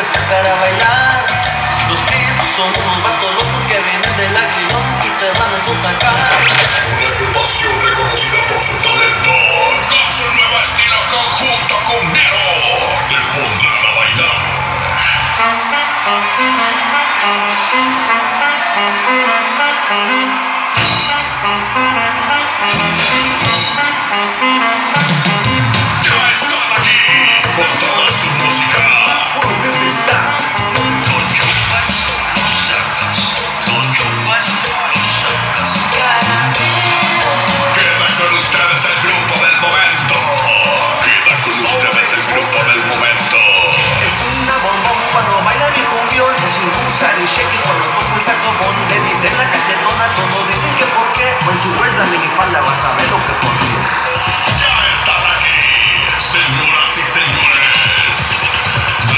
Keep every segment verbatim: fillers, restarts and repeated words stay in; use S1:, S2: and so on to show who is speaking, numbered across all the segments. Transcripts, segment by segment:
S1: a sacar a bailar. Los pimps son unos vatos locos que vienen del aguilón y te van a sacar.
S2: Una agrupación reconocida por su talento, con su nuevo estilo conjunto cumbiero, te pondrán a bailar. Ya están aquí con toda su música. Puro Pimp Style. Los chupas, los sacas, los chupas, los sacas. Queda con ustedes el grupo del momento. Queda con ustedes el grupo del momento.
S1: Es una bombón cuando baila mi cumbión. Es un usar y shaking cuando toco el saxofón. Le dicen la cachetona, todos dicen que por qué. Pues si fuerzas la minifalda vas a ver lo que por qué.
S2: Ya están aquí, señoras y señores. The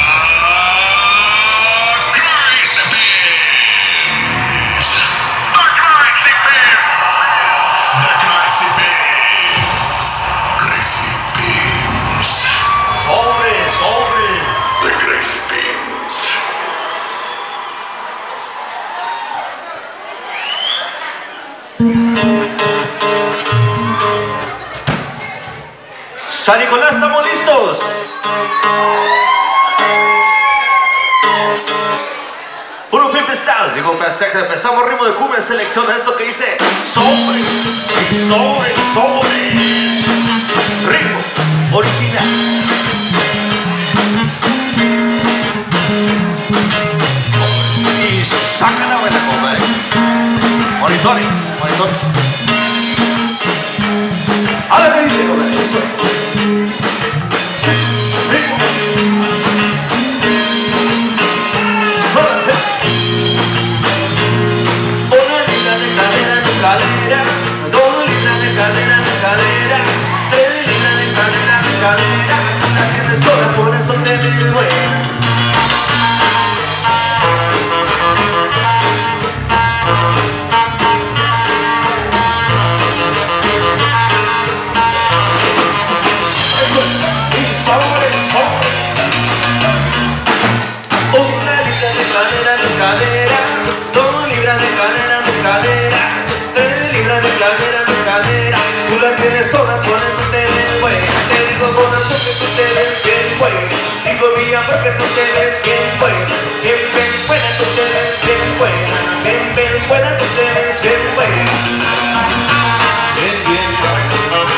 S2: Crazy Pimps. The Crazy Pimps. The Crazy Pimps. Crazy Pimps.
S1: Sobres, sobres.
S2: The Crazy Pimps.
S1: San Nicolás, ¿estamos listos? Puro Pimp Style, digo, hasta que empezamos ritmo de cumbia, selecciona esto que dice sobres, sobres, sobres. Ritmo original. Y saca la buena, compadre. Monitores, monitores. Ahora me dice, compadre, eso. Ritmo. Una libra de cadera en tu cadera, dos libras de cadera en tu cadera, tres libras de cadera en tu cadera. La tienes toda, por eso te ves buena. Cadera, dos libras de cadera en tu cadera, tres libras de cadera en tu cadera. Tú la tienes toda, por eso te ves buena. Te digo corazón que tú te ves bien buena. Digo mía porque tú te ves bien buena. Bien, bien buena, tú te ves bien buena. Bien, bien buena, tú te ves bien buena. Bien, bien buena.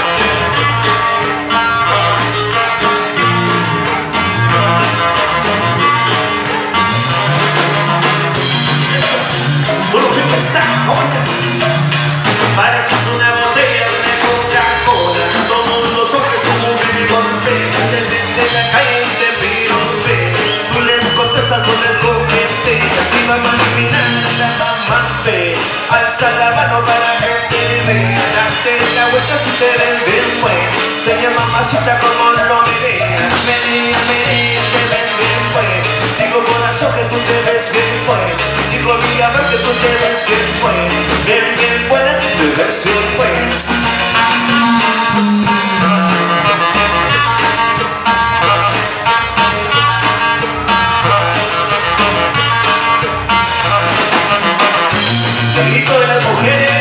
S1: Pareces una botella de Coca-Cola. Todos los hombres como que me golpean. Desde la calle y te piropean. Tú les contestas o les coqueteas. Y vamos a eliminar la mamá fea. Alza la mano para que te vean. Date la vuelta si te ves bien buena. Se llama mamacita como lo menea. Menea, menea, te ves bien buena. Digo corazón que tú te ves bien buena. Digo mía porque tú te ves bien buena. Bien, bien buena, tú te ves bien buena. El grito de las mujeres.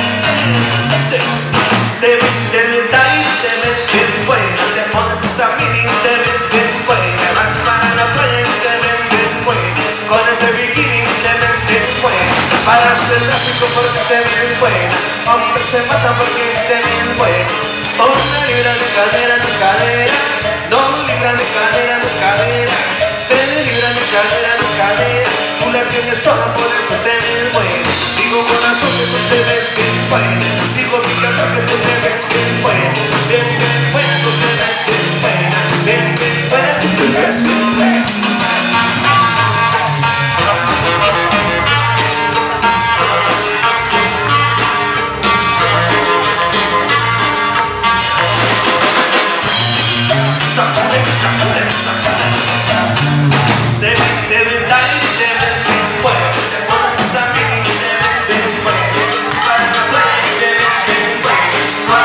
S1: Te viste de detalle, te ves bien buena. Te pones esa mini, te ves bien buena. Vas para la playa y te ves bien buena. Con ese bikini te ves bien buena. Para hacer tráfico porque te ves buena. Hombres se matan porque te ves buena. Una libra de cadera en tu cadera, dos libras de cadera en tu cadera, tres libras de cadera en tu cadera. Tú la tienes toda, por eso te ves buena. Digo corazón que tú te ves bien buena. Digo mi casa que tú te ves bien buena. Bien, bien buena, tú te ves bien buena. Bien, bien buena, tú te ves bien buena. Te ves de verdad y te ves bien buena. Te pones esa mini y te ves bien buena. Es para la playa y te ves bien buena.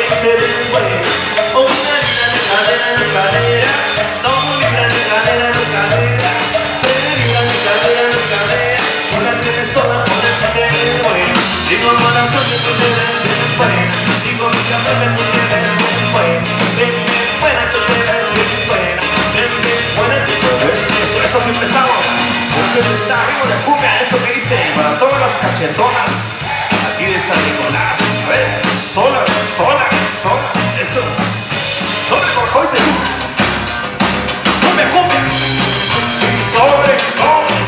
S1: veinte del güey. Una libra de cadera en cadera, dos libras de cadera en cadera, tres libras de cadera en cadera. Tú la tienes toda por ese te ves güey. Digo corazón que tú te ves bien güey. Digo mi café que tú te ves bien güey. Bien bien buena tú te ves bien buena. Bien bien buena tú te ves. Eso, eso que empezamos. Porque está arriba de fuga esto que dice para todas las cachetonas aquí de San Nicolás. ¿Ves? Sola, sola, sola. Eso. Sobre por José. Come, come. Sobre, sobre.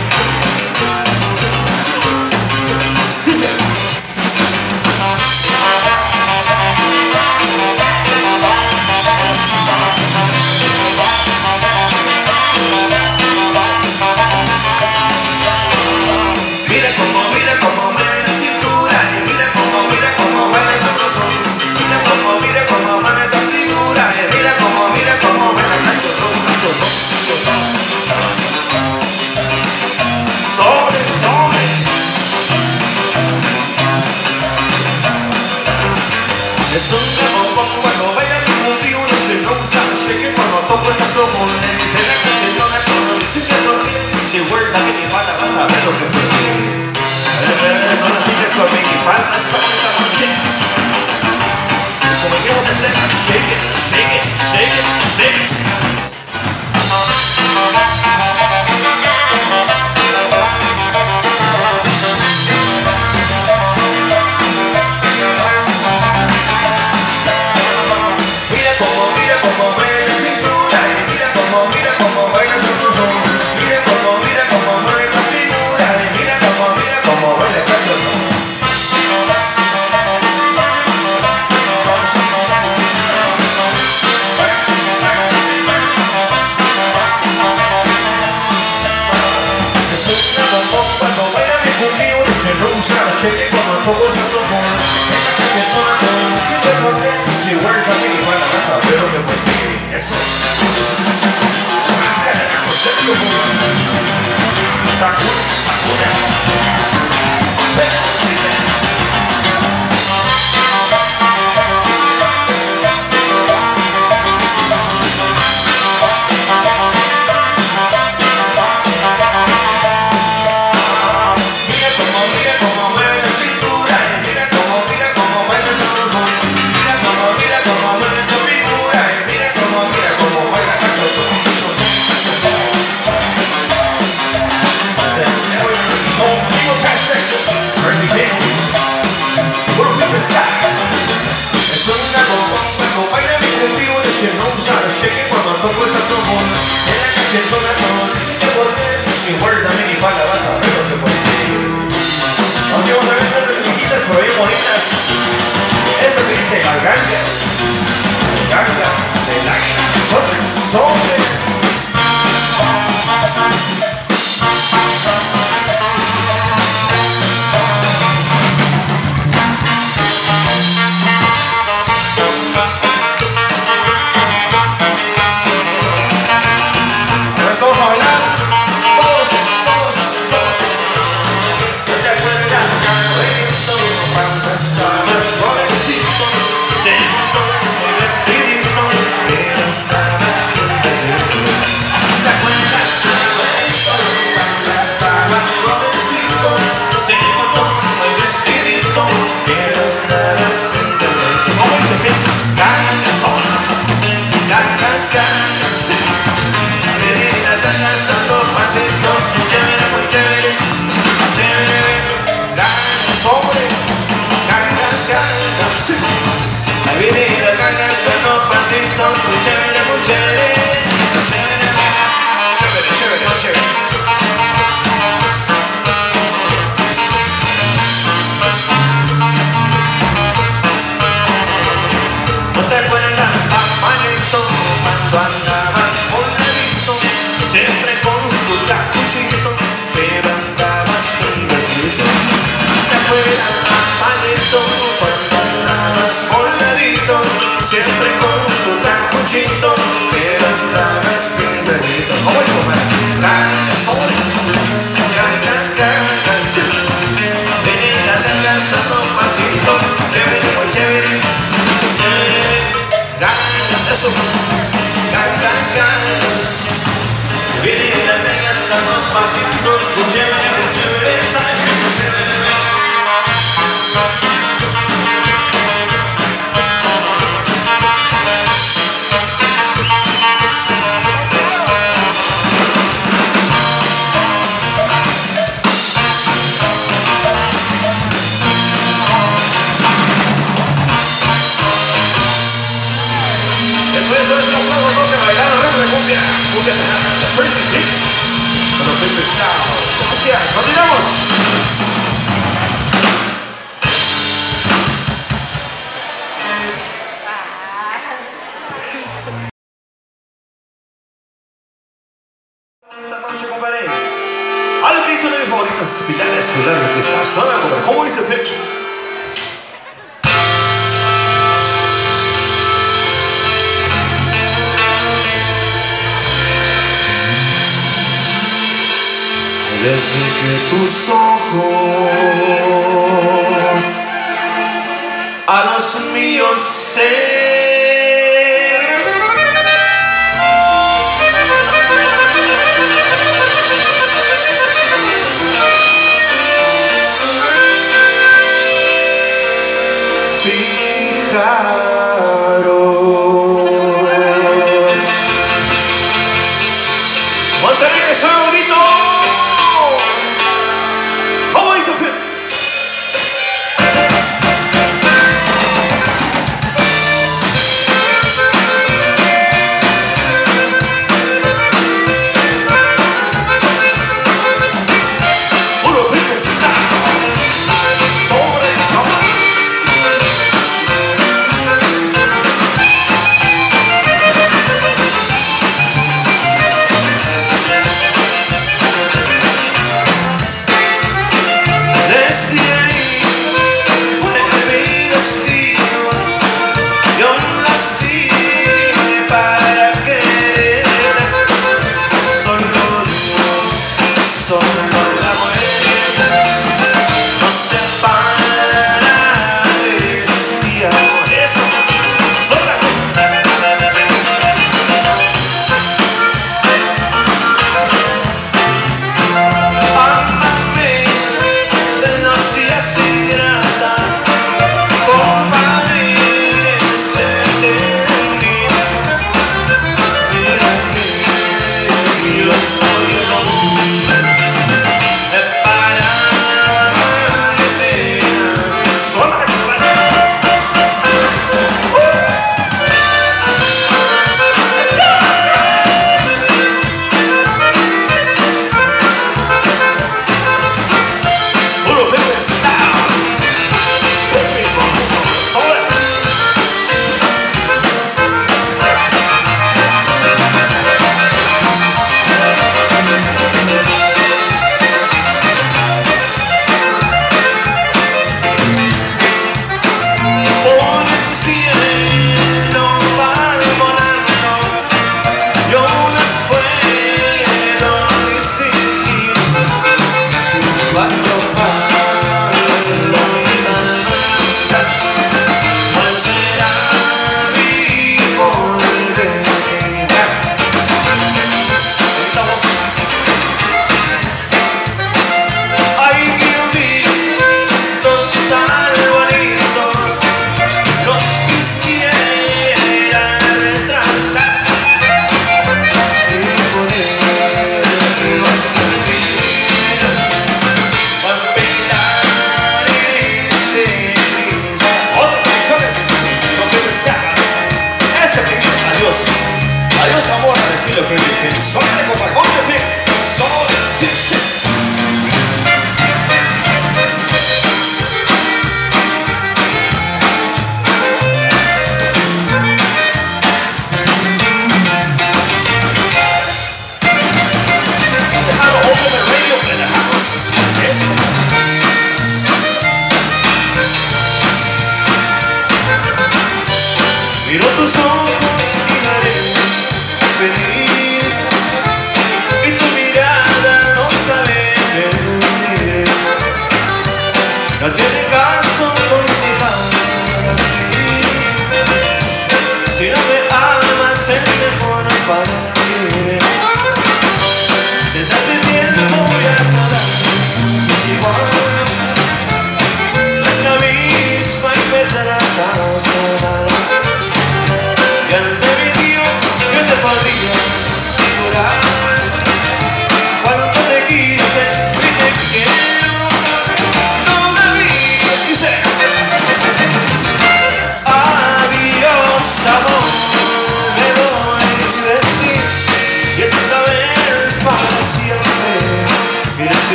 S1: Dice. Mira como, mira como mueve la cintura. Y mira como, mira como mueve esa razón. Mira como, mira como mueve esa figura. Y mira como, mira como mueve la cachorro, cachorro, cachorro. Sobre, sobre. Es un bombón cuando baila mi mundi. Uno se no usa, shake cuando toco el saxofón. Le dice la cachorrona cuando dice que dormir. De vuelta que mi falta vas a ver lo que perdí. No lo sigues con mi falta esta bonita noche. Como dijimos en Texas, shake it, shake it, shake it, shake it. Mira como, mira como mueve la cintura. Y mira como, mira como baila su cruzón. Mira como, mira como mueve esa figura. Y mira como, mira como baila el cachorro. Es una bombón cuando baila mi cumbia. Uno se no usa, shake cuando toco el saxofón. Esta cachorrona cuando dice que dormir. Si vuelves a mí, van a casa, pero me perdí. Eso. Sakura, Sakura. Mira como, mira como mueve la cintura. Y mira como, mira como baila esa razón. Mira como, mira como mueve esa figura. Y mira como, mira como baila cachorro. Es una bombón cuando baila mi contigo. Dice no usar shake cuando toco el saxofón. En la cachetona cuando dice que por qué. Y guárdame mi pala, vas a ver lo que por qué. Aunque vamos a ver las viejitas por ahí bonitas. Esto que dice las gangas. Gangas del águila. Sobre, sobre. Todos a bailar, todos, todos, todos. No te acuerdas, sabrito, cuando estabas jovencito, se montó el vestidito, pero andabas pintacito. No te acuerdas, sabrito, cuando estabas jovencito, se montó el vestidito, pero andabas pintacito. ¿Cómo dice que? Ganas son, ganas, ganas, sí. Danzando pasitos, chévere, muy chévere, chévere, ganas sobre, ganas, ganas, sí. Ahí viene las ganas, dando pasitos, muy chévere, muy chévere, chévere, chévere, chévere, muy chévere. ¿No te acuerdas, papanito, cuando andabas por ladito? Siempre con tu capuchito, pero andabas tribacito. ¿Te acuerdas, papanito, cuando andabas voladito? Siempre con tu capuchito, pero andabas tribacito. ¿Cómo es, compadre? Ganas, sobre, ganas, ganas, sí. Ven y las ganas, dando pasito, chévere, muy chévere, chévere. Gracias, continuamos. Esta noche, compadre. Algo que hizo de mis favoritas pilares, pilares de esta zona, compadre. ¿Cómo dice usted? Desde que tus ojos a los míos se fijaron. Monterrey, que suena bonito. ¿Cómo dice usted? Puro freestyle sobre el sol.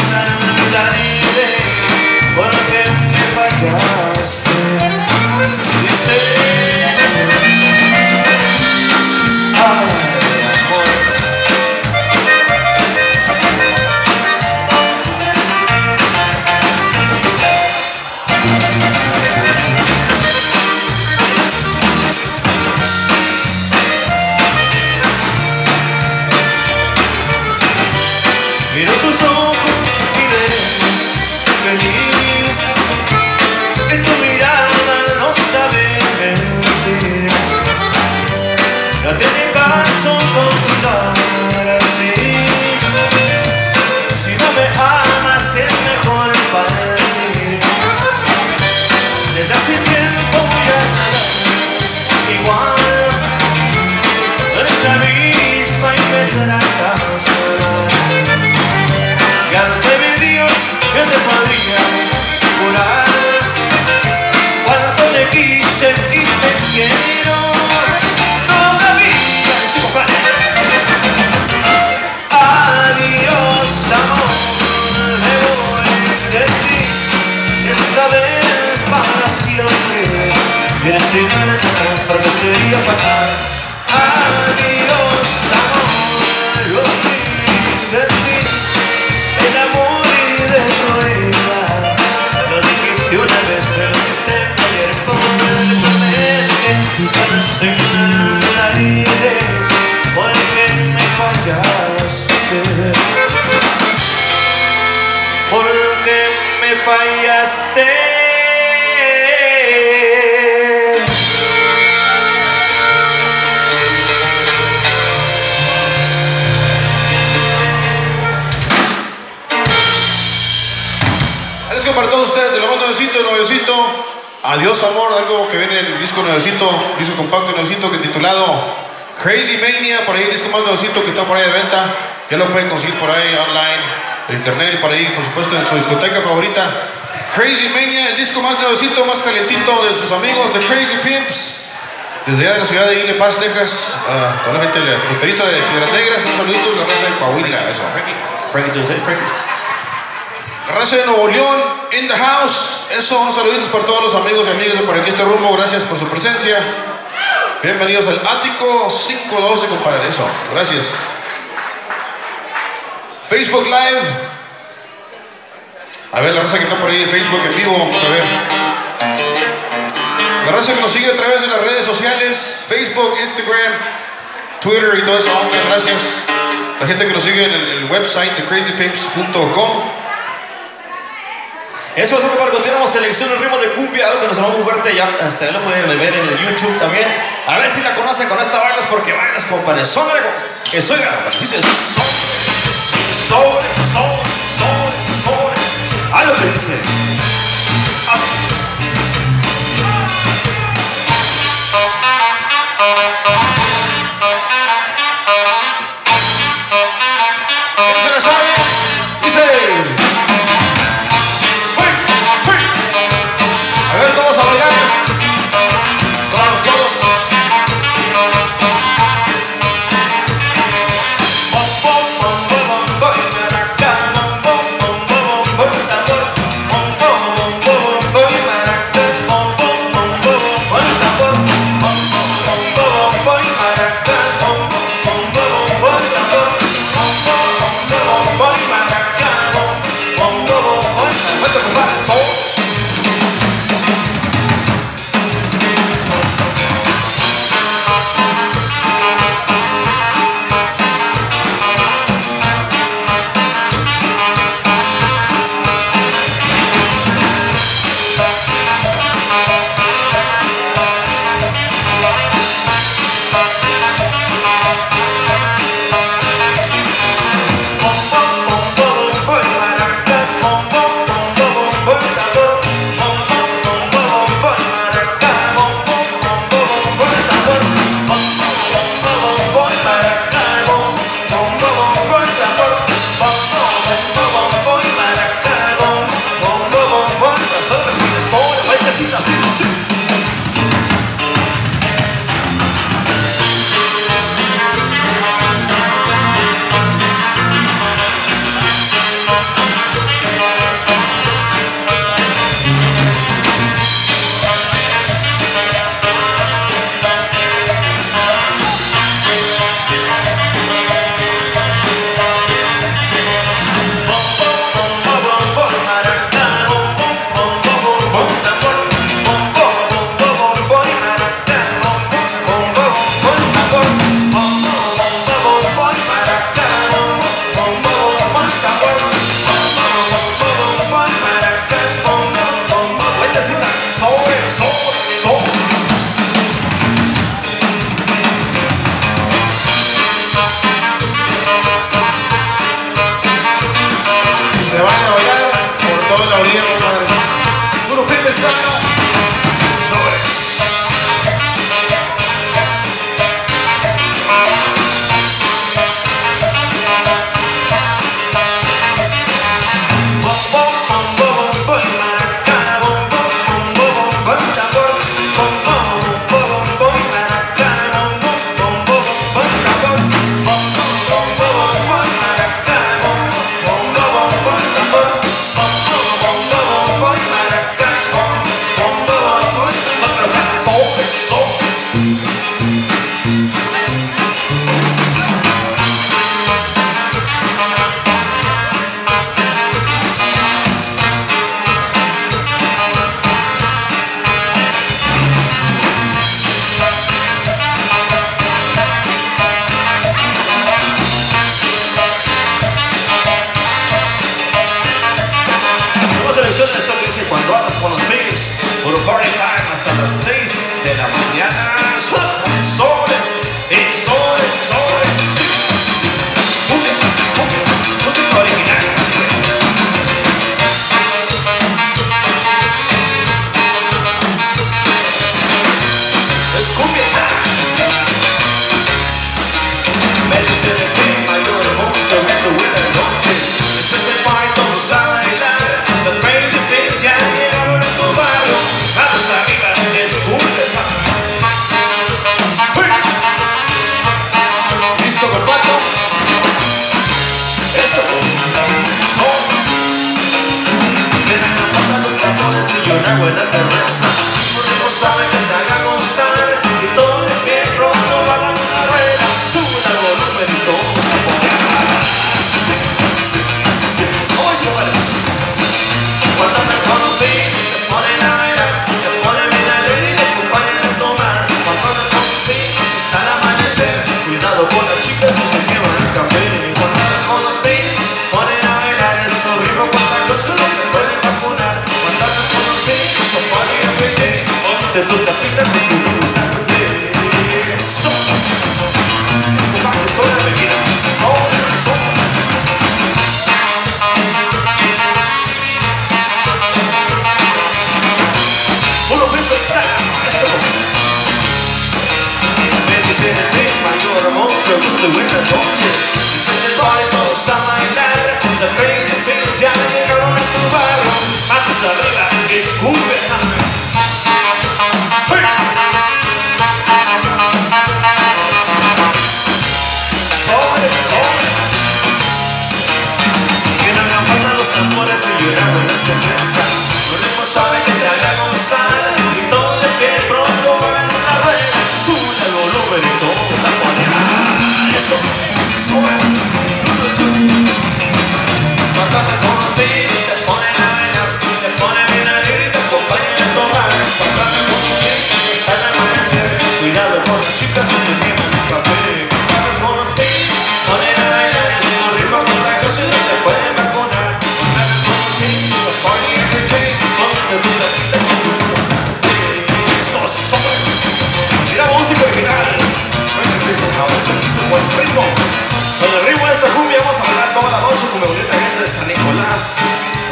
S1: la olvidaré porque me fallaste. Dice, ay, amor. Miro tus ojos y ves feliz, en tu mirada no sabe mentir. No tiene caso contar así. Si no me amas es mejor partir. Desde hace tiempo ya nada igual. No eres la misma y me tratas mal. Y ante mi Dios yo te podría jurar cuánto te quise y te quiero todavía. Decimos, vale. Adiós, amor, me voy de ti, esta vez para siempre. Vienes sin ganas porque sería fatal. Adiós, amor, yo fui de ti, el amor y de tu vida. Lo dijiste una vez, te lo hiciste ayer completamente. Para seguir la vida, porque me fallaste. Porque me fallaste.
S3: Para todos ustedes de lo más nuevecito, nuevecito. Adiós amor, algo que viene en el disco nuevecito, disco compacto nuevecito que titulado Crazy Mania. Por ahí el disco más nuevecito que está por ahí de venta. Ya lo pueden conseguir por ahí online, en internet y por ahí, por supuesto, en su discoteca favorita. Crazy Mania, el disco más nuevecito, más calentito de sus amigos de Crazy Pimps. Desde allá de la ciudad de Ile Paz, Texas, uh, toda la gente de la fronteriza de Piedras Negras. Un saludito de la raza de Coahuila. Eso, Frankie. Frankie, ¿tú sabes, Frankie? La raza de Nuevo León, in the house. Eso, unos saluditos para todos los amigos y amigas de por aquí este rumbo. Gracias por su presencia. Bienvenidos al Ático cinco doce, compadre. Eso, gracias. Facebook Live. A ver, la raza que está por ahí en Facebook en vivo, vamos a ver. La raza que nos sigue a través de las redes sociales, Facebook, Instagram, Twitter y todo eso, hombre, gracias. La gente que nos sigue en el, el website de crazy pimps punto com.
S1: Eso es lo que continuamos selección el ritmo de cumbia, algo que nos sonó muy fuerte, ya hasta lo pueden ver en el YouTube también. A ver si la conocen con esta bailas porque bailas, compadre. Son de que soy garra, dice sobre, sobre, sobre, sobre, sobre. Algo que dice así.
S3: ¿Quién se la sabe? Dice. A ver, todos a bailar. Todos, todos.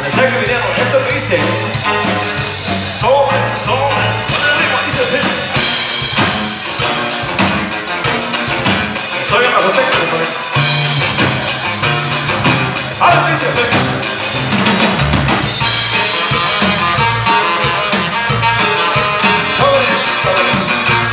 S1: Acerca el video, esto que dice sobre, sobre, con el ritmo dice así. Soy el mago seco, por eso. Ahora dice así. Sobres, sobres.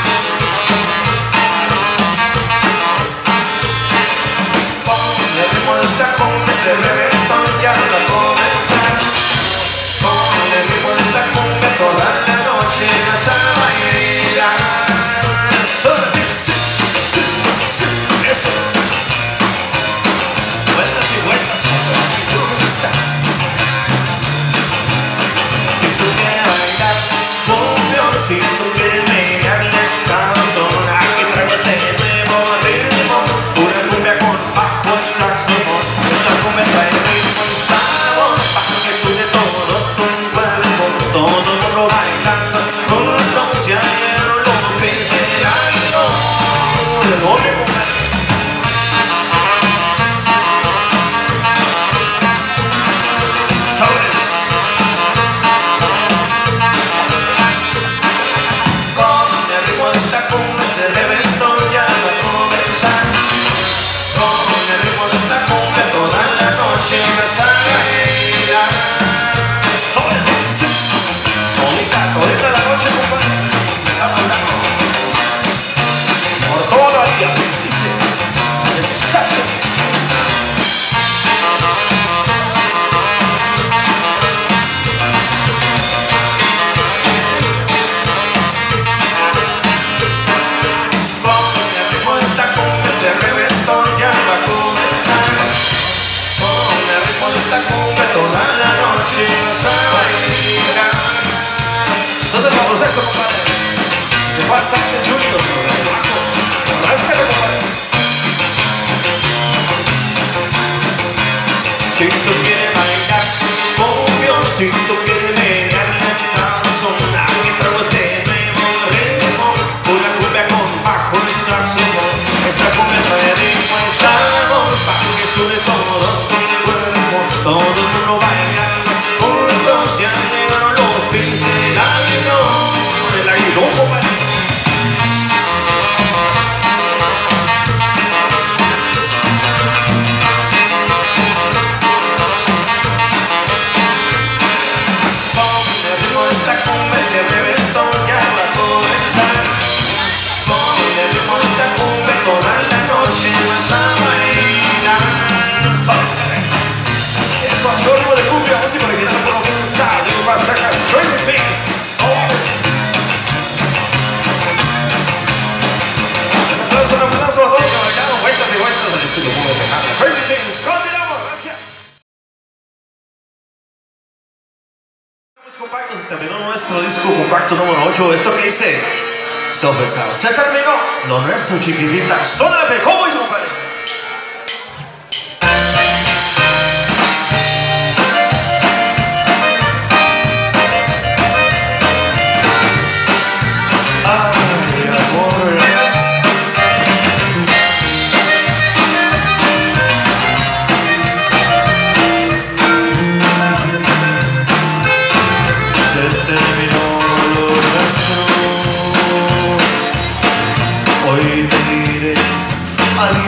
S1: Con el ritmo de esta cumbia, este reventón ya va a comenzar. Con el ritmo de esta cumbia toda la noche vas a bailar. Solo sí, sí, sí, sí, eso. Vueltas y vueltas, si tú quieres bailar cumbia, si tú quieres menearle sabrosón, aquí traigo este nuevo ritmo, pura cumbia con bajo el saxofón. Esta cumbia trae ritmo y sabor, para que suene todo tu cuerpo, todo el mundo bailando juntos, y ayer lo pensé algo de doble cumbia. Sobres. Con el ritmo de esta cumbia, este reventón ya va a comenzar. Con el ritmo de esta cumbia toda la noche vas a bailar. Sobres. Sí. Todita, todita la noche, compadre. Estamos hablando. Por todo lo haría, dice el saxo. Esta cumbia toda la noche vas a bailar. ¿Dónde vamos a esto, compadre? Se va al saxo juntos, bajo. Ráscale, compadre. Si tú quieres bailar cumbia, si tú quieres menearle sabrosón, aquí traigo este nuevo ritmo, una cumbia con bajo y saxofón. Esta cumbia trae ritmo y sabor, para que suene todo tu cuerpo, todo el mundo bailando juntos, ya llegaron los pinches del aguilón, del aguilón, compadre. Con el ritmo de esta cumbia, este reventón ya va a comenzar. Con el ritmo de esta cumbia toda la noche vas a bailar. Eso, el ritmo de cumbia, música original por Open Star, de Urbas Texas, Stranger Things. Un aplauso, un aplauso a todos que bailaron vueltas y vueltas al estilo muy lejano. Stranger Things, continuamos, gracias. Compacto, se terminó nuestro disco compacto número ocho. Esto que dice Self-Entitled. Se terminó lo nuestro, chiquitita. Sódale, ¿cómo es, compadre? Ay, amor. Se terminó lo nuestro. Hoy te diré adiós.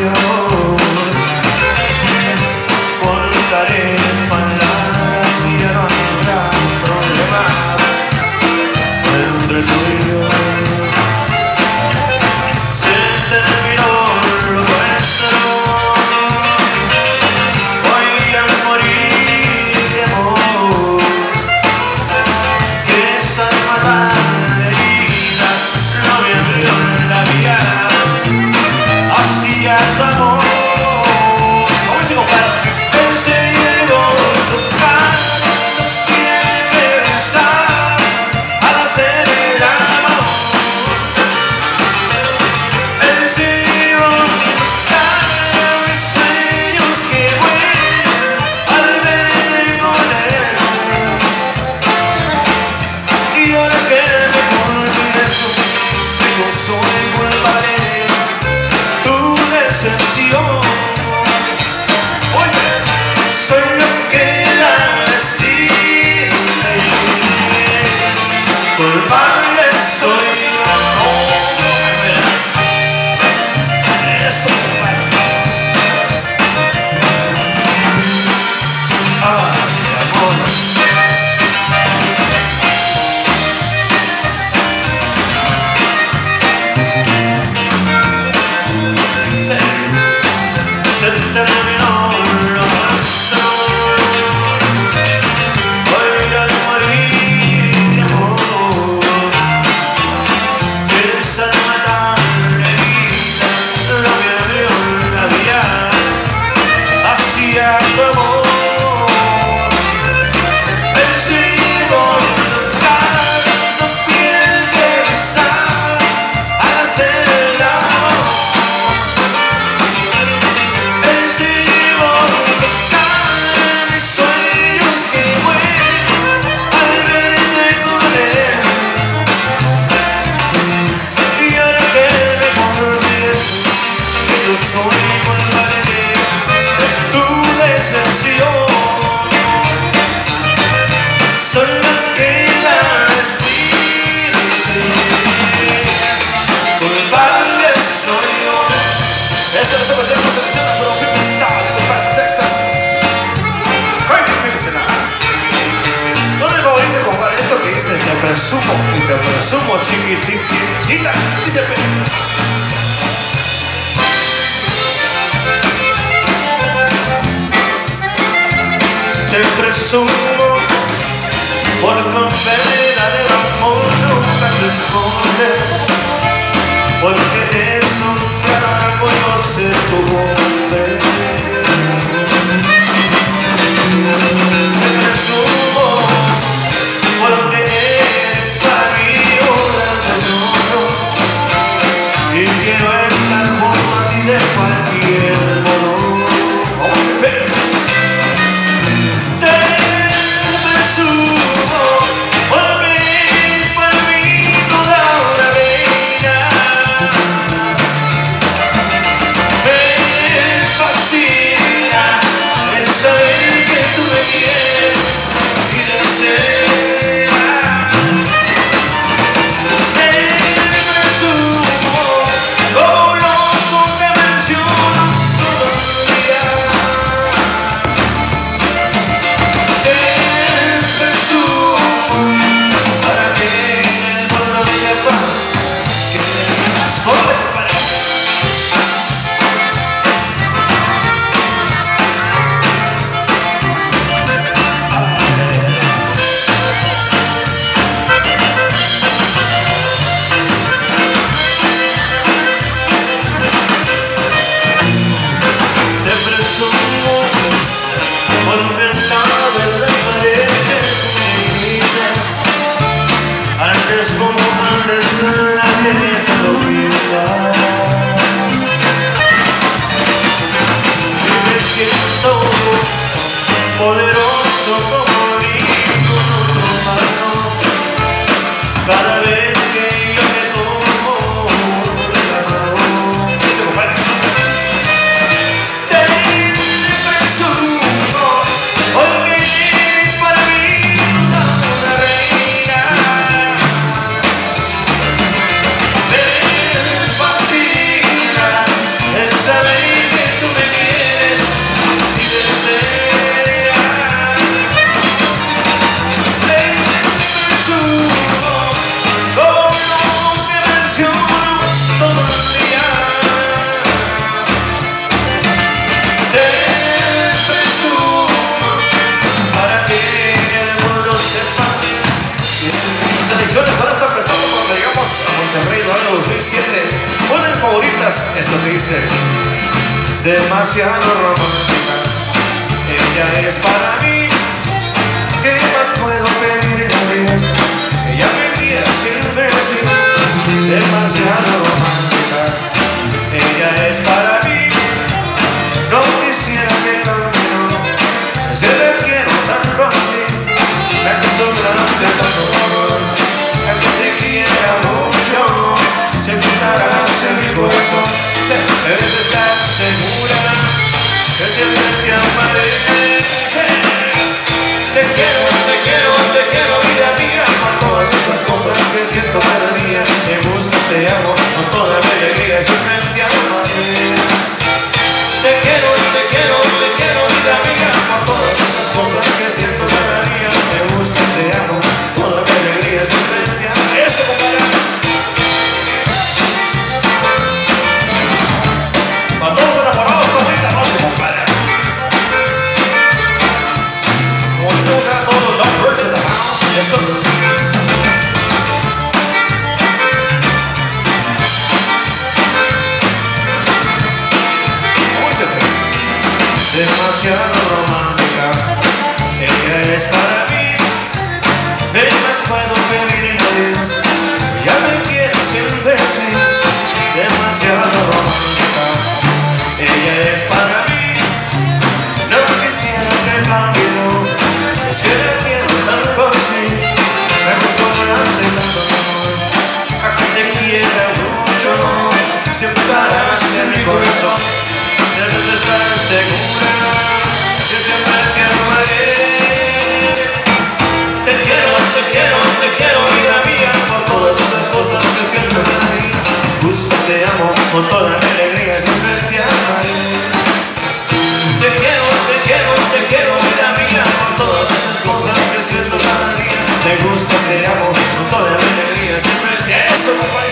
S1: presumo y te presumo chiquititita. Dice te presumo porque un verdadero amor nunca se esconde, porque es un gran orgullo ser tu hombre. Te presumo porque eres para mí un gran tesoro y quiero estar junto a ti de cualquier modo. Poderoso como ningún otro humano, cada vez que yo me tomo la mano. Dice, compadre. Te presumo, porque eres para mí una reina. Me fascina el saber que tú me quieres y deseas. Ahora está empezando cuando llegamos a Monterrey, el año dos mil siete. Buenas favoritas, esto que dice: demasiado romántica, ella es para mí. ¿Qué más puedo pedirle a Dios? Que ella me quiera sin decir. Demasiado romántica, ella es para mí. No quisiera que cambie, se le quiero tanto así. Me acostumbraste tanto amor, a que te quiera mucho, se quitarás en mi corazón. Debes estar segura que siempre te amaré.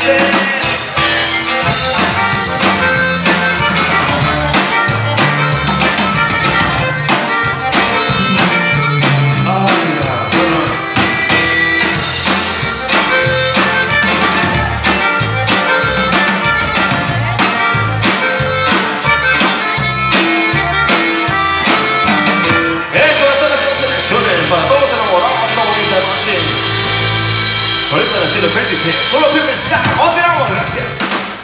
S1: Ahorita el estilo Crazy Pig. Solo Pip está. Continuamos, gracias.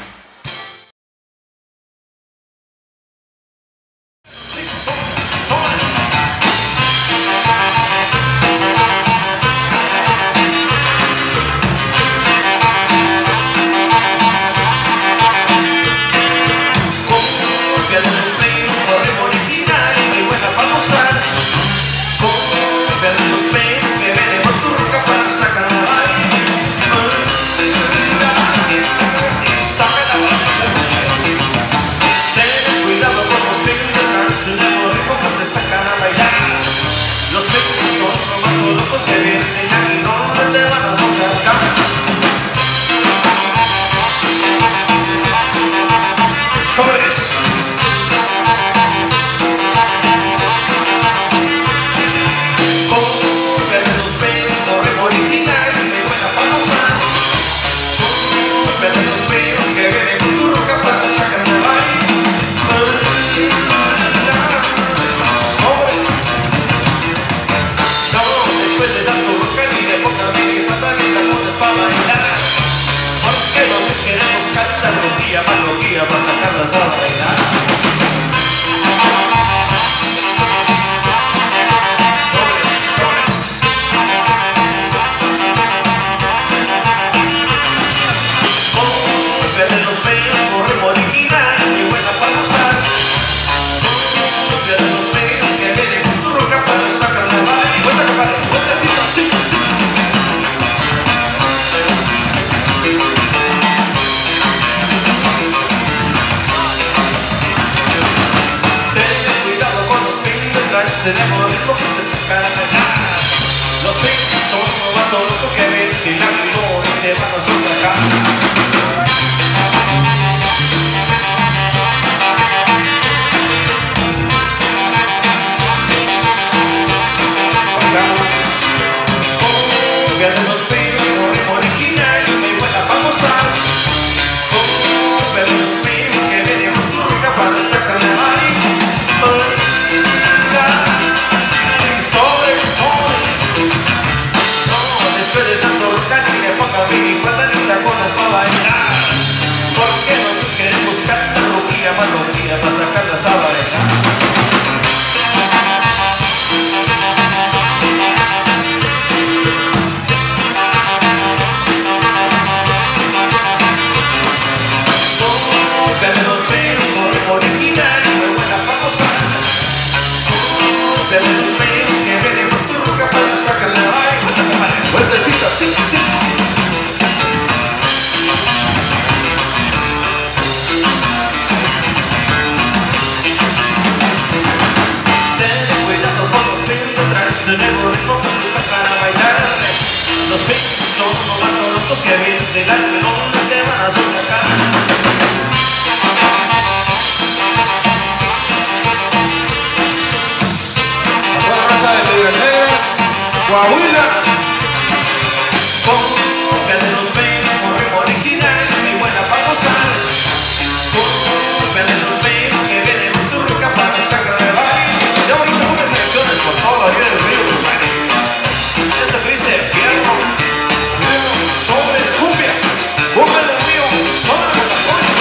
S1: Para sacarlas a bailar. Sobres, sobres. Oh, verde los pelos, corremos original, muy buena para usar. Oh, verde los pelos, que viene con tu roca para sacarla a bailar. Vuelta, compadre, vueltecita, sí, sí. Tenemos ritmo que te saca a bailar. Los peces son novatos, lo que ves que la miró y te van a sacar. Oh, vean los peces, corremos original, muy buena para gozar. Oh, vean los peces que vienen con tu roca para sacarle a bailar. Después de Santo Rocan y le ponga mi cuenta ni la cono para bailar. Porque nosotros queremos cantar loquilla, más loquilla para sacarlas a bailar. Verde los pelos, corremos original, muy buena para gozar. Verde los pelos que vienen con tu roca para sacarle a bailar. Vueltecita, sí, sí. Ten cuidado con los pies detrás, tenemos ritmo que te sacan a bailar. Los pies son novatos, los que vienes del arte, no te van a sacar. Coahuila. Oh, verde los pelos, corremos original, muy buena para gozar. Oh, verde los pelos que vienen con tu roca para sacar de baile. Ya ahorita unas selecciones por todo la vida del río. Esta que dice fierro, sobres, cumbia, cumbia del río, sobre los tacones.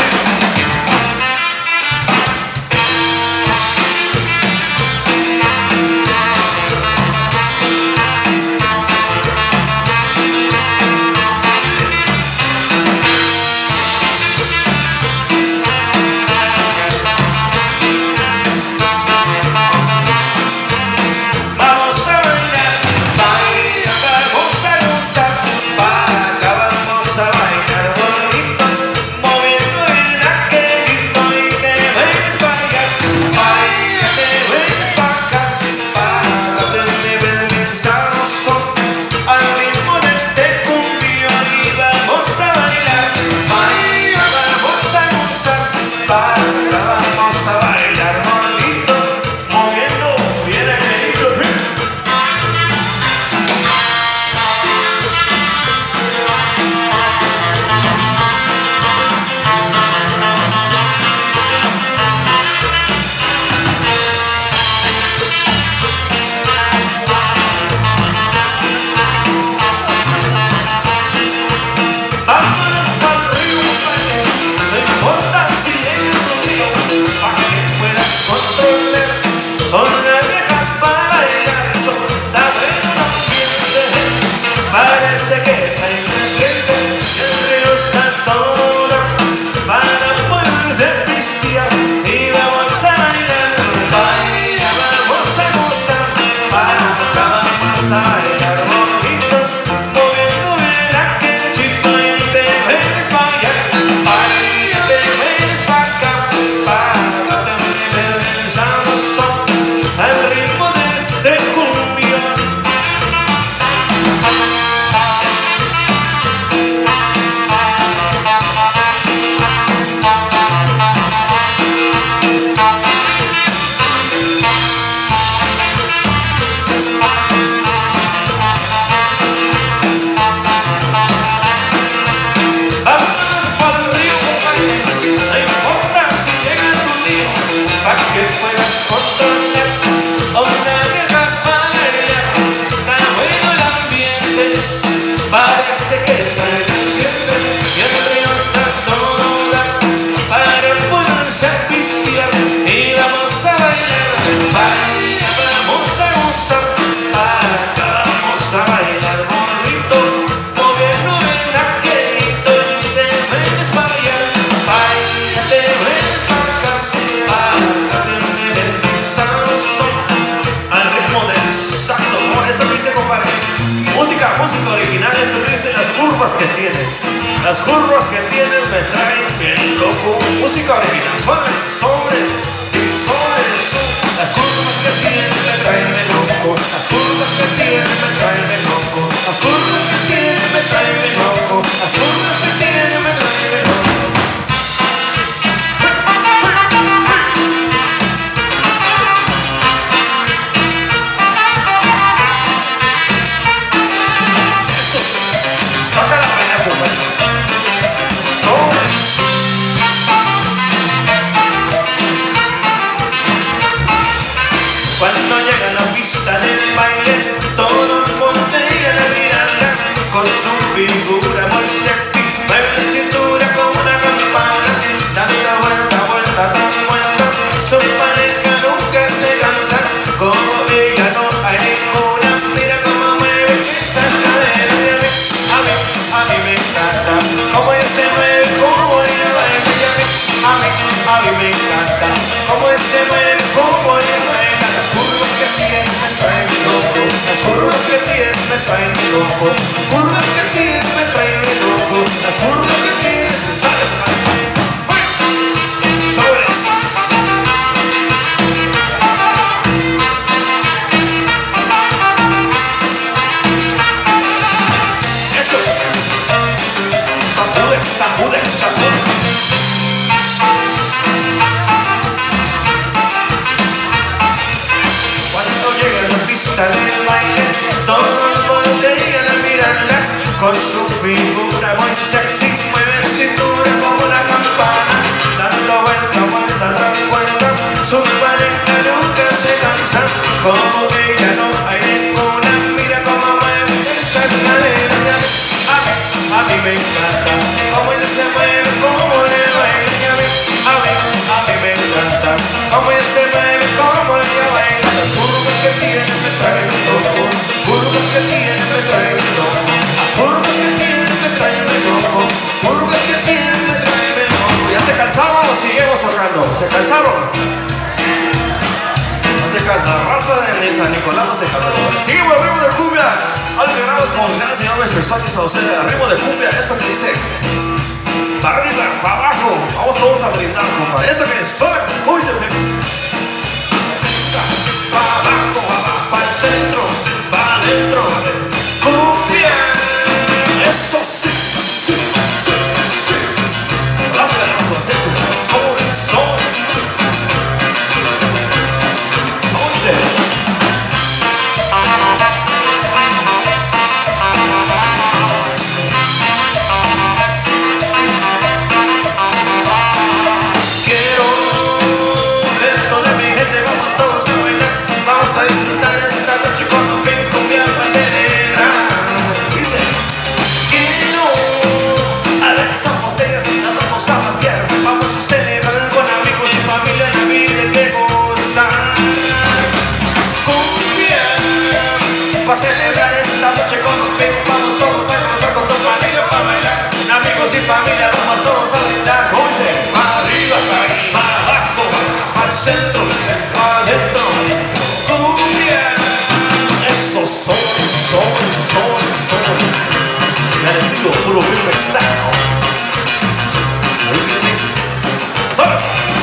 S1: sola a una vieja para bailar. Tan bueno el ambiente, parece que está creciendo y el río está todo dar para ponerse a pistear y vamos a bailar. Baila, vamos a gozar, acá vamos a bailar bonito, moviendo el aquelito y te vienes para allá. Baila, te vienes para acá, acá te vienes bien sabroso al ritmo del saxo. Esto dice, compadre, música, música original. Esto dice: las curvas que tienes, las curvas que tienes me traen bien loco. Música original, sobre, sobres, sobres. Las curvas que tienes me traen bien loco. Las curvas que tienes me traen bien loco. Las curvas que tienes me traen bien loco. Las curvas que tienes me traen bien loco. Cuando llega a la pista del baile, todos voltean a mirarla. Con su figura muy sexy, mueve la cintura como una campana. Dando vuelta, vuelta, tras vuelta, su pareja nunca se cansa. Como ella no hay ninguna, mira cómo mueve esa cadera. A mí, a mí me encanta cómo ella se mueve, cómo ella baila. A mí, a mí me encanta cómo ella se mueve, cómo ella baila. Las curvas que tiene me traen loco, las curvas que tiene me traen loco, las curvas que tiene me traen loco, las curvas que tiene me salen. Sobres. Eso. Sacude, sacude, sacude. Del baile, todos voltean a mirarla. Con su figura muy sexy, mueve la cintura como una campana. Dando vuelta, vuelta, tras vuelta, su pareja nunca se cansa. Como ella no hay ninguna, mira cómo mueve esa cadera. A mí, a mí me encanta cómo ella se mueve, cómo le baila. A mí, a mí, a mí me encanta cómo ella se mueve, cómo ella baila. Las curvas que tiene me traen loco, curvas que tiene me traen loco, curvas que tiene me traen loco, curvas que tiene me traen loco. ¿Ya se cansaron o seguimos tocando? ¿Se cansaron? No se cansa. Raza de San Nicolás no se cansa. Seguimos al ritmo de cumbia. Algo que grabamos con el gran señor mister Sonny Saucedo. Al ritmo de cumbia, esto que dice: para arriba, para abajo, vamos todos a brindar, compadre. Esto que suena, uy, se me... para abajo, para el centro, para adentro, cumbia. Eso sí, sí, sí, sí. Las ganamos, sobre, sobre. ¿Dónde? Quiero ver toda mi gente, vamos todos a bailar. Vamos a disfrutar esta noche con los pins cumbiando a celebrar. Dice: quiero a ver esas botellas y las vamos a vaciar. Vamos a celebrar con amigos y familia la vida que gozar. Cumbia, para celebrar esta noche con los pins, vamos todos a gozar con tu familia para bailar. Amigos y familia, vamos todos a brindar. Dice: para arriba, para abajo, para el centro, para adentro. Eso, sol, sol, sol, sol. Me han estilo puro firme style. Sol.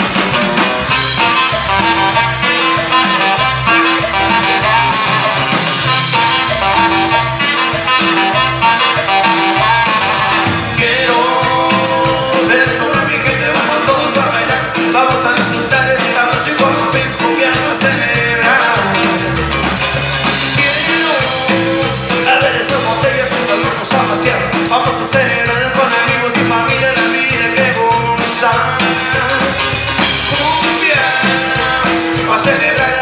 S1: Quiero ver toda mi gente, vamos todos a bailar. Vamos a disfrutar esta noche con los pins cumbiando a celebrar. Vamos a vaciar, vamos a celebrar con amigos y familia la vida que goza. Cumbia, va a celebrar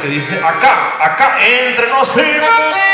S1: que dice acá, acá entre nos primos.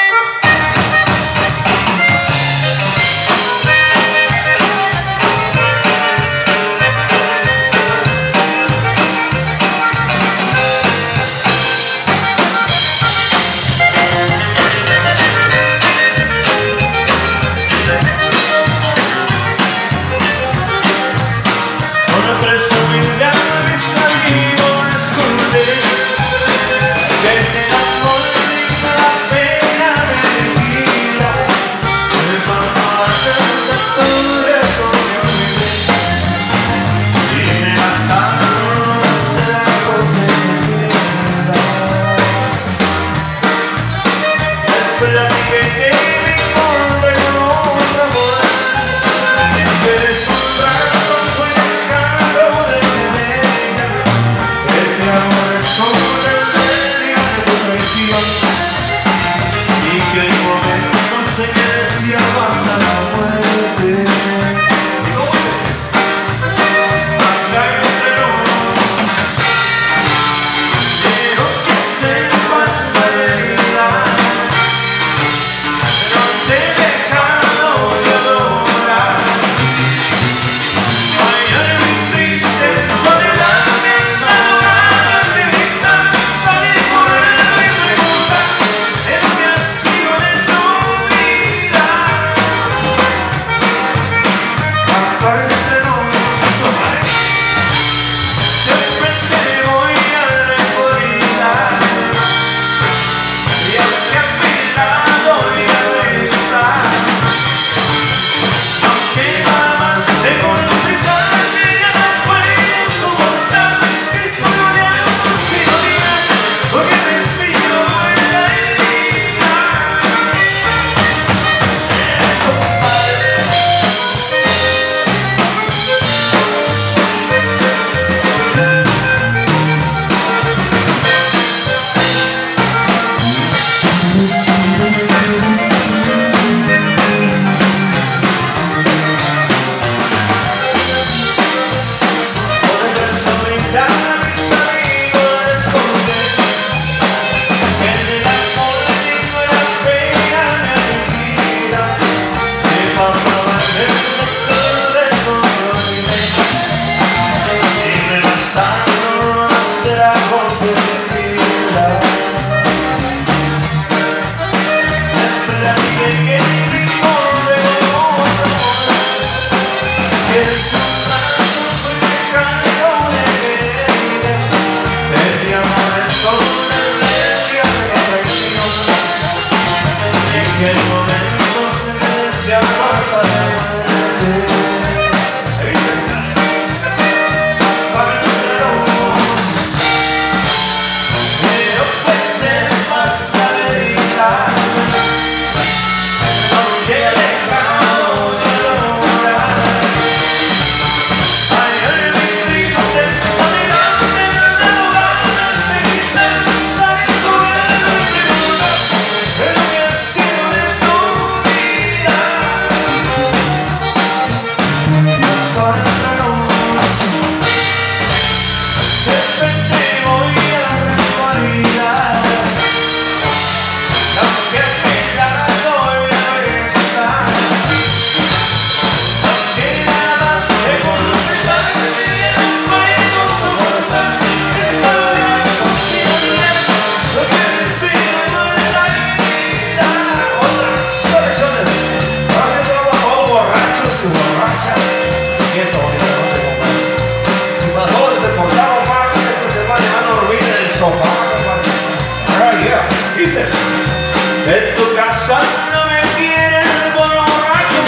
S1: En tu casa no me quieren por borracho,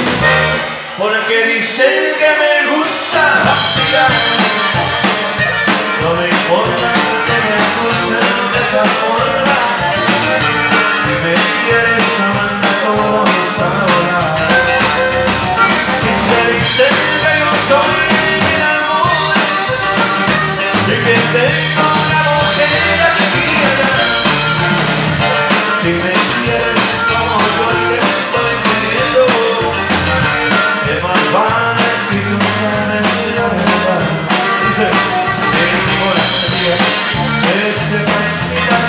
S1: porque dicen que me gusta vacilar. No me importa que me acusen de esa forma, si me quieres amando como mis ahora. Si te dicen que yo soy mi amor y que tengo la botella de vida, si me quieres como yo te estoy queriendo, ¿qué más vale si tú sabes la verdad? Dice, tengo la sed, ese respira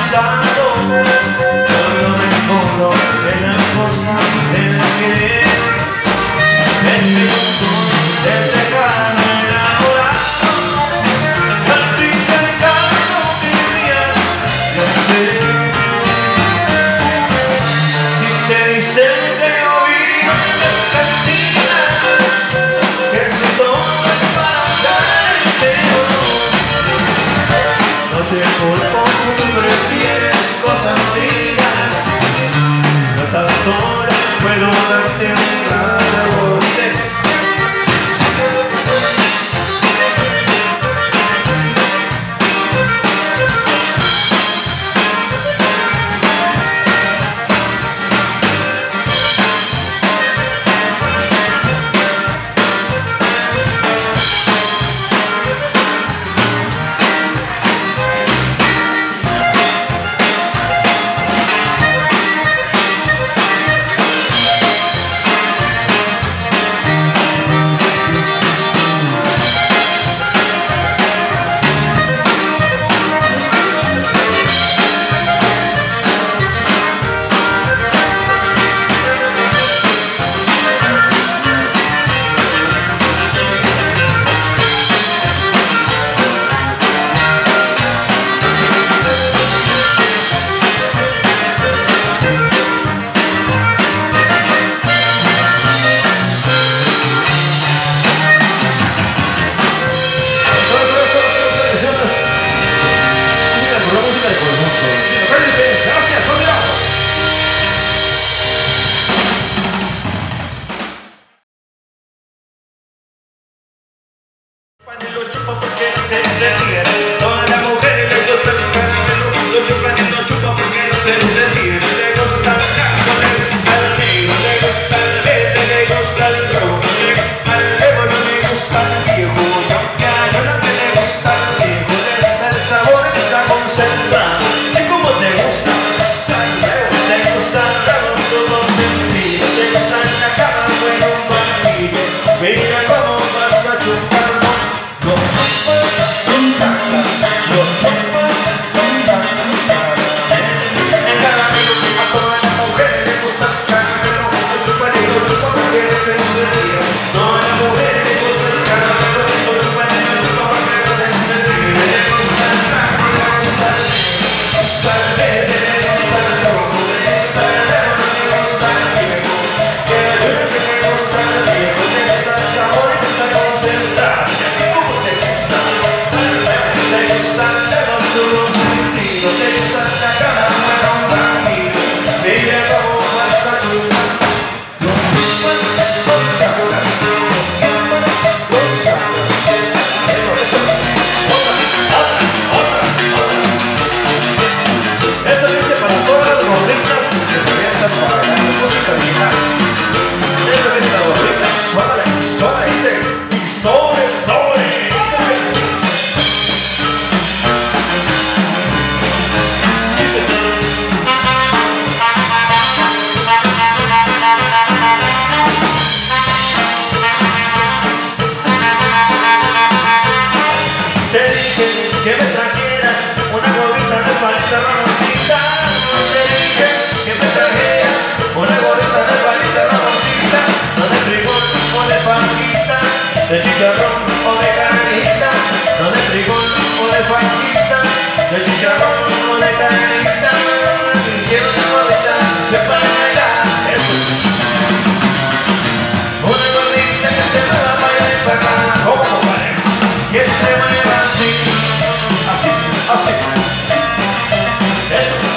S1: de chicharrón o de carnita, no de frijol o de fajita, de chicharrón o de carnita, quiero una gordita de para bailar, eso. Una gordita que se mueva para allá y para acá, como compadre, que se mueva así, así, así, eso.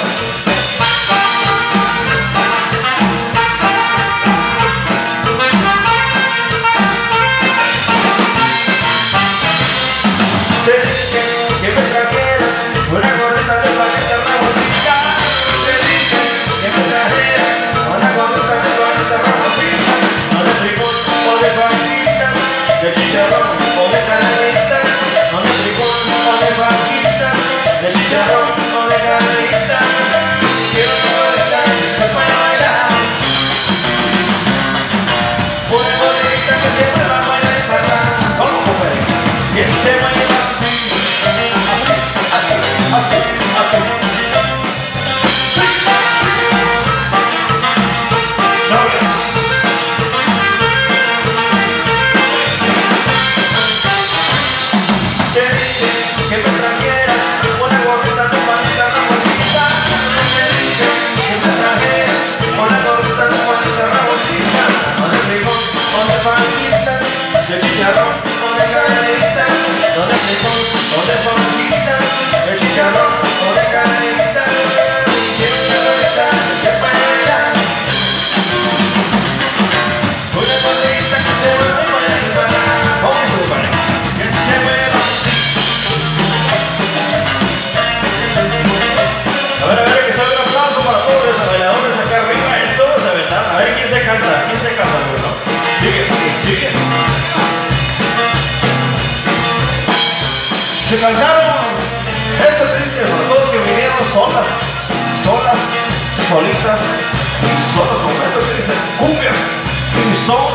S1: Una gordita de panita ramosita, te dije que me trajeras una gordita de panita ramosita, no de frijol o de fajita, de chicharrón o de carnita, no de frijol o de fajita, de chicharrón o de carnita, quiero una gordita que para bailar, una gordita que se mueva para allá y para acá, como compadre, que se mueva así, así, así. Así, así. Sí, sí. Sobres. chicharrón o de carnitas, o de frijol o de formitas, de chicharrón o de carnitas, quiero una cabeza que bailar. Una gordita que se mueva, como tu pareja, que se mueva así. A ver, a ver, que salga un aplauso para todos los bailadores acá arriba, eso es de verdad. A ver quién se canta, quién se canta, bueno. Sigue, sigue. ¿Se cansaron? Esto es triste para todos que vinieron solas, solas, solitas, y solos con esto que dicen cumbia y son.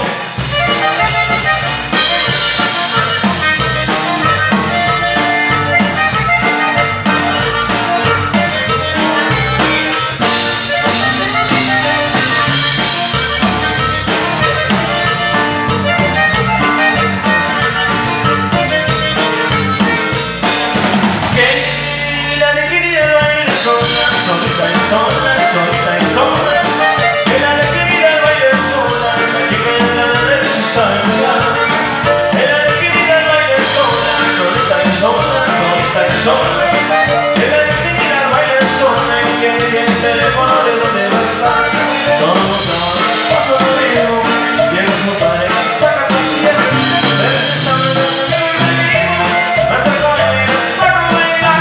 S1: Solita y sola, solita y sola, que la alegría del baile sola, la chica y la de su salida. Que la alegría del baile sola, solita y sola, solita y sola, que la alegría del baile sola, y que el teléfono de donde va a estar. Todos los sábados paso lo mismo, llega su pareja, saca tu silla, se está hablando de mí, hasta el baile, saca a bailar.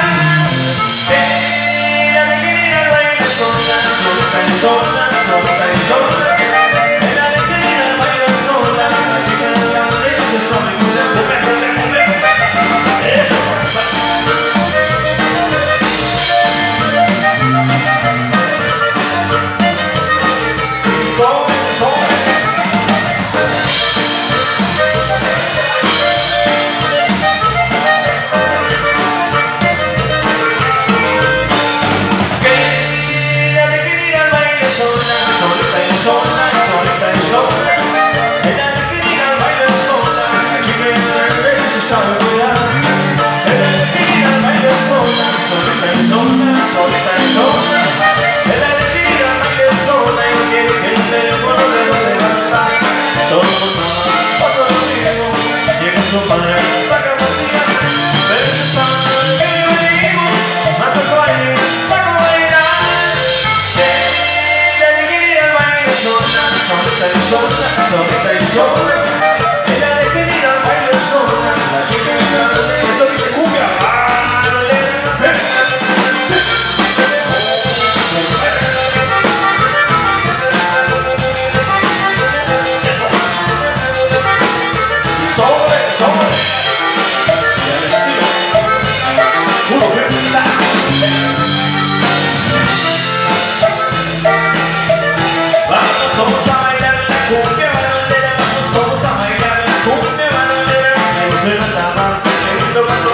S1: Sola, solita y sola, en la alegría del baile sola, la chica de la derecha sola y cuida, cumbia, cumbia, cumbia, cumbia, eso y sol, sol. Sola, solita y sola, en la alegría del baile sola, la chica y la derecha sabe cuidar. En la alegría del baile sola, solita y sola, solita y sola, en la alegría del baile sola, y quiere que el teléfono de donde va a estar. Todos los sábados pasa lo mismo, llega su padre, saca vacía, pero se sabe que yo digo, más al baile, saca a bailar. Solita y sola, solita y sola, en la alegría del baile sola, la chica y la derecha, esto dice cumbia, vale, eso, sobre, sobre, y al estilo, puro verdad. Vamos a bailar la cumbia bandera, vamos a bailar la cumbia bandera, que no se nos da más, que no